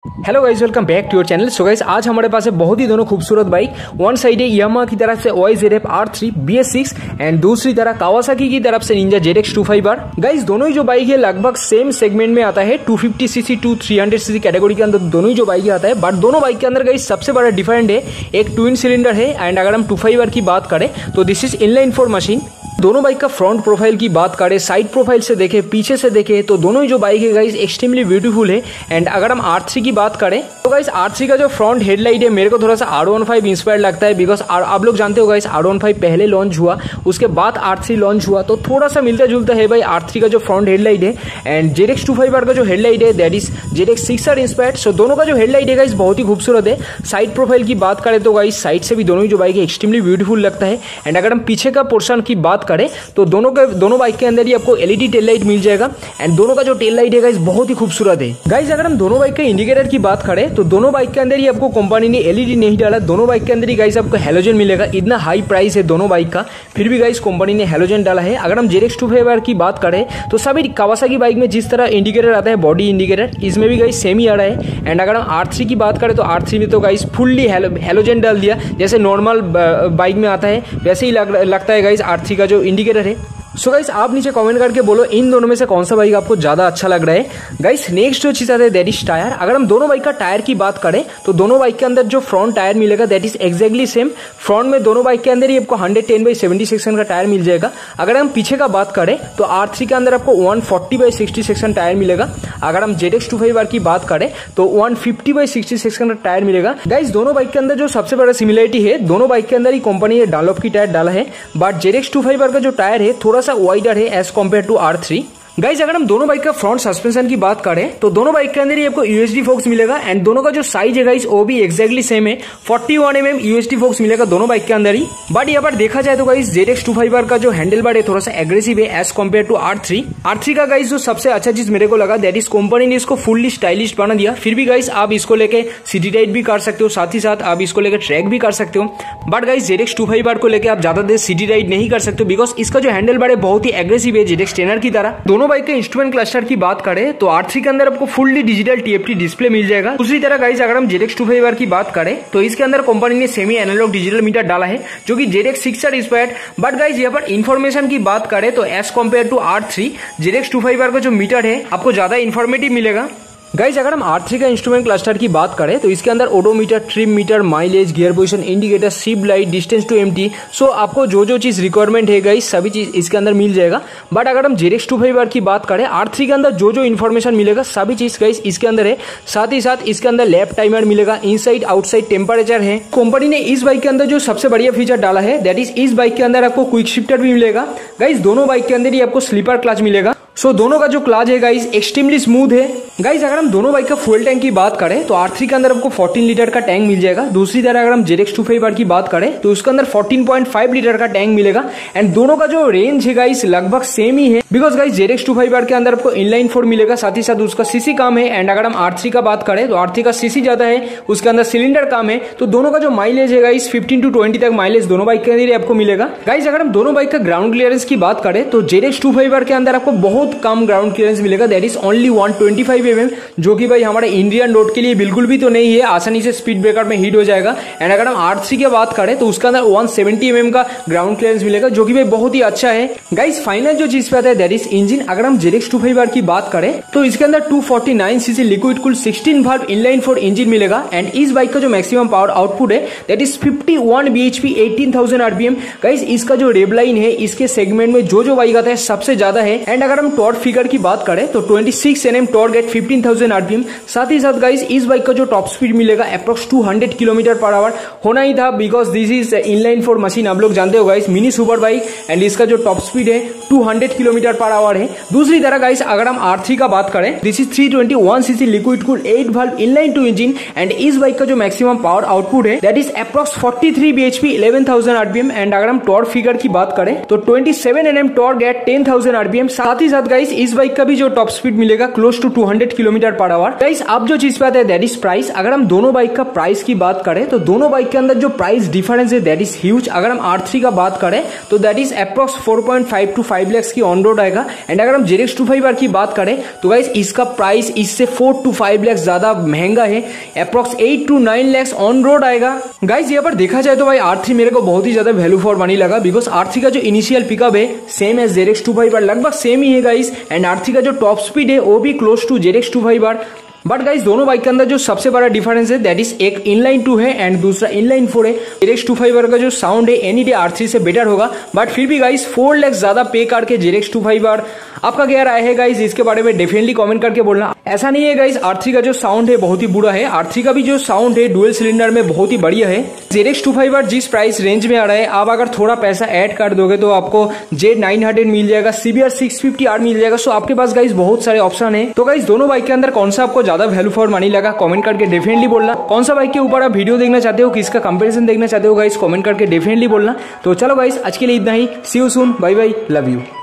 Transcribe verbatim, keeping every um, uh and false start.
Hello guys, welcome back to your channel. So guys, आज हमारे पास है बहुत ही दोनों खूबसूरत बाइक। वन साइड है यामाहा की तरफ से Y Z F R three B S six and दूसरी तरफ कावासाकी की तरफ से Ninja Z X two five R. Guys, दोनों ही जो बाइक है लगभग सेम सेगमेंट में आता है। Two fifty CC to three hundred CC category के अंदर दोनों ही जो बाइक आता है। बट दोनों बाइक के अंदर गाइस सबसे बड़ा डिफरेंट है, एक ट्विन सिलेंडर है। एंड अगर हम टू फाइव आर की बात करें तो this is inline four machine. दोनों बाइक का फ्रंट प्रोफाइल की बात करें, साइड प्रोफाइल से देखें, पीछे से देखें, तो दोनों ही जो बाइक है गाइस एक्सट्रीमली ब्यूटीफुल है। एंड अगर हम आर थ्री की बात करें तो गाइस आर थ्री का जो फ्रंट हेडलाइट है मेरे को थोड़ा सा आर वन फाइव इंस्पायर्ड लगता है। बिकॉज आप लोग जानते हो गाइस आर वन फाइव पहले लॉन्च हुआ, उसके बाद आर थ्री लॉन्च हुआ, तो थोड़ा सा मिलता जुलता है भाई आर थ्री का जो फ्रंट हेडलाइट है। And Z X two five R का जो हेडलाइट है that is Z X six R inspired. So दोनों का जो हेडलाइट है गाइस बहुत ही खूबसूरत है। साइड प्रोफाइल की बात करें तो गाइस साइड से भी दोनों ही जो बाइक है एक्सट्रीमली ब्यूटीफुल लगता है। एंड अगर हम पीछे का पोर्शन की बात करें तो दोनों के दोनों बाइक के अंदर ही आपको एलईडी टेल लाइट मिल जाएगा। एंड दोनों का जो टेल लाइट है गाइस बहुत ही खूबसूरत है। गाइस, अगर हम दोनों बाइक के इंडिकेटर की बात करें तो दोनों बाइक के अंदर ही आपको कंपनी ने एलईडी नहीं डाला। दोनों बाइक के अंदर ही गाइस आपको हैलोजन मिलेगा। इतना हाई प्राइस है दोनों बाइक का, फिर भी गाइस कंपनी ने हैलोजन डाला है। अगर हम Z X two five R की बात करें तो सभी कावासाकी बाइक में जिस तरह इंडिकेटर आता है बॉडी इंडिकेटर, इसमें भी गाइस सेम ही आ रहा है। एंड अगर हम आर थ्री की बात करें तो आर थ्री में तो गाइस फुल्ली हैलोजन डाल दिया, जैसे नॉर्मल बाइक में आता है वैसे ही लग, लगता है गाइस आर थ्री का जो इंडिकेटर है। सो गाइस, आप नीचे कमेंट करके बोलो इन दोनों में से कौन सा बाइक आपको ज्यादा अच्छा लग रहा है। गाइस, नेक्स्ट जो चीज आता है दैट इज टायर। अगर हम दोनों बाइक का टायर की बात करें तो दोनों बाइक के अंदर जो फ्रंट टायर मिलेगा that is exactly same. Front में दोनों बाइक के अंदर ही आपको hundred ten by seventy section का टायर मिल जाएगा। अगर हम पीछे का बात करें तो आर थ्री के अंदर आपको one forty by sixty section tyre मिलेगा। अगर हम Z X two five R की बात करें तो one fifty by sixty section का टायर मिलेगा। गाइस, दोनों बाइक के अंदर जो सबसे बड़ा सिमिलरिटी है, दोनों बाइक के अंदर ही कंपनी ने डनलॉप की टायर डाला है। But Z X two five R का जो टायर है थोड़ा सा वाइडर है as compare to R three. Guys, अगर हम दोनों बाइक का फ्रंट सस्पेंशन की बात करें तो दोनों बाइक के अंदर ही आपको यूएसडी फोक्स मिलेगा। एंड दोनों का जो साइज है गाइस वो भी एक्जैक्टली सेम है, forty one M M USD forks मिलेगा दोनों बाइक के अंदर ही। बट यहाँ पर देखा जाए तो guys Z X two five R का जो हैंडल बार है थोड़ा सा एग्रेसिव है as compare to R three. R three का गाइस जो सबसे अच्छा चीज मेरे को लगा दैट इज कंपनी ने इसको फुल्ली स्टाइलिश बना दिया। फिर भी गाइस आप इसको लेके सिटी राइड भी कर सकते हो, साथ ही साथ आप इसको लेकर ट्रैक भी कर सकते हो। But guys Z X two five R को लेकर आप ज्यादा देर सिटी राइड नहीं कर सकते हो बिकॉज इसका जो हैंडल बार है बहुत ही एग्रेसिव है जेड एक्स टेन आर की तरह। दोनों बाइक के इंस्ट्रूमेंट क्लस्टर की बात करें तो आर थ्री के अंदर आपको फुल्ली डिजिटल टीएफटी डिस्प्ले मिल जाएगा। दूसरी तरह गाइस अगर हम Z X two five R की बात करें तो इसके अंदर कंपनी ने सेमी एनालॉग डिजिटल मीटर डाला है जो कि Z X six R inspired. But guys यहाँ पर इंफॉर्मेशन की बात करें तो as compare to R three Z X two five R का जो मीटर है आपको ज्यादा इन्फॉर्मेटिव मिलेगा। गाइस, अगर हम आर थ्री का इंस्ट्रूमेंट क्लस्टर की बात करें तो इसके अंदर odometer, trip meter, mileage, gear position indicator, सीप light, distance to empty, so आपको जो जो चीज रिक्वायरमेंट है गाइस सभी चीज इसके अंदर मिल जाएगा। बट अगर हम Z X two five R की बात करें, आर थ्री के अंदर जो जो इन्फॉर्मेशन मिलेगा सभी चीज गाइस इसके अंदर है। साथ ही साथ इसके अंदर लैप टाइमर मिलेगा, इनसाइड आउटसाइड टेम्परेचर है। कंपनी ने इस बाइक के अंदर जो सबसे बढ़िया फीचर डाला है दैट इज इस बाइक के अंदर आपको क्विक शिफ्टर भी मिलेगा। गाइस, दोनों बाइक के अंदर ही आपको स्लीपर क्लच मिलेगा। सो so, दोनों का जो क्लच है गाइस एक्सट्रीमली स्मूथ है। गाइस, अगर हम दोनों बाइक का फ्यूल टैंक की बात करें तो आर थ्री के अंदर आपको फोर्टीन लीटर का टैंक मिल जाएगा। दूसरी तरह अगर हम Z X two five R की बात करें तो उसके अंदर फोर्टीन पॉइंट फाइव लीटर का टैंक मिलेगा। एंड दोनों का जो रेंज है गाइस लगभग सेम ही है because guys Z X two five R के अंदर आपको इनलाइन फोर मिलेगा, साथ ही साथ उसका सीसी कम है। एंड अगर हम आर थ्री का बात करें तो आर थ्री का सीसी ज्यादा है, उसके अंदर सिलेंडर कम है। तो दोनों का जो माइलेज है गाइस फिफ्टीन टू ट्वेंटी तक माइलेज दोनों बाइक के अंदर आपको मिलेगा। गाइस, अगर हम दोनों बाइक का ग्राउंड क्लियरेंस की बात करें तो Z X two five R के अंदर आपको बहुत कम ग्राउंड मिलेगा that is only one twenty five M M, जो कि भाई हमारे इंडियन रोड के लिए बिल्कुल भी तो नहीं है, आसानी से स्पीड ब्रेकर में हिट हो जाएगा। एंड अगर हम आर थ्री की बात करें तो उसके अंदर वन सेवेंटी एम एम का ग्राउंड क्लियरेंस मिलेगा जो कि भाई बहुत ही अच्छा है। गाइस, फाइनल जो चीज पे आता है दैट इज इंजन। अगर हम Z X two five R की बात करें तो इसके अंदर two forty nine CC liquid cooled sixteen valve inline four engine मिलेगा। एंड इस बाइक का जो मैक्सिमम पावर आउटपुट है that is fifty one BHP eighteen thousand RPM. Guys, इसका जो रेबलाइन है इसके सेगमेंट में जो जो बाइक आता है सबसे ज्यादा है। एंड अगर हम टॉर्क फिगर की बात करें तो twenty six N M torque at fifteen thousand RPM. साथ ही साथ गाइस इस बाइक का जो टॉप स्पीड मिलेगा approx two hundred kilometre per hour होना ही था because this is inline four machine. आप लोग जानते हो guys mini super bike and इसका जो टॉप स्पीड है two hundred kilometre per hour है। दूसरी तरह गाइस अगर हम आर थ्री का बात करें this is three twenty one CC liquid cooled eight valve inline two engine. And इस बाइक का जो मैक्सिमम पावर आउटपुट है that is approx forty three BHP eleven thousand RPM. And अगर हम टॉर्क फिगर की बात करें तो twenty seven N M torque at ten thousand RPM. साथ ही साथ साथ गाइस इस बाइक का भी जो टॉप स्पीड मिलेगा close to two hundred kilometre per hour. Guys अब जो चीज पे आता है दैट इज प्राइस। अगर हम दोनों बाइक का प्राइस की बात करें तो दोनों बाइक के अंदर जो प्राइस डिफरेंस है दैट इज ह्यूज। अगर हम आर थ्री का बात करें तो that is approx four point five to five lakh की ऑन रोड आएगा। एंड अगर हम Z X two five R की बात करें तो गाइस इसका प्राइस इससे फोर टू फाइव लाख ज्यादा महंगा है, approx eight to nine lakh on road आएगा। गाइस यहाँ पर देखा जाए तो भाई आर थ्री मेरे को बहुत ही ज्यादा वैल्यू फॉर मनी लगा, बिकॉज आर थ्री का जो इनिशियल पिकअप है same as Z X two five R, लगभग सेम ही है गाइस। एंड आर थ्री का जो टॉप स्पीड है वो भी close to Z X two five R. But guys दोनों बाइक के अंदर जो सबसे बड़ा डिफरेंस है दैट इज एक इनलाइन टू है एंड दूसरा इनलाइन फोर है। Z X two five R का जो साउंड है एनी डे आर थ्री से बेटर होगा, बट फिर भी गाइस फोर लाख ज्यादा पे करके Z X two five R. आपका क्या राय है गाइस इसके बारे में डेफिनेटली कमेंट करके बोलना। ऐसा नहीं है गाइस आर थ्री का जो साउंड है बहुत ही बुरा है, आर थ्री का भी जो साउंड है डुअल सिलेंडर में बहुत ही बढ़िया है। Z X two five R जिस प्राइस रेंज में आ रहा है, आप अगर थोड़ा पैसा ऐड कर दोगे तो आपको जेड नाइन हंड्रेड मिल जाएगा, सीबीआर सिक्स फिफ्टी आर मिल जाएगा। सो आपके पास गाइस बहुत सारे ऑप्शन है। तो गाइस दोनों बाइक के अंदर कौन सा आपको ज्यादा वैल्यू फॉर मनी लगा कमेंट करके डेफिनेटली बोलना। कौन सा बाइक के ऊपर आप वीडियो देखना चाहते हो, किसका कंपैरिजन देखना चाहते हो गाइस कमेंट करके डेफिनेटली बोलना। तो चलो गाइस आज के लिए इतना ही, see you soon, bye bye, love you.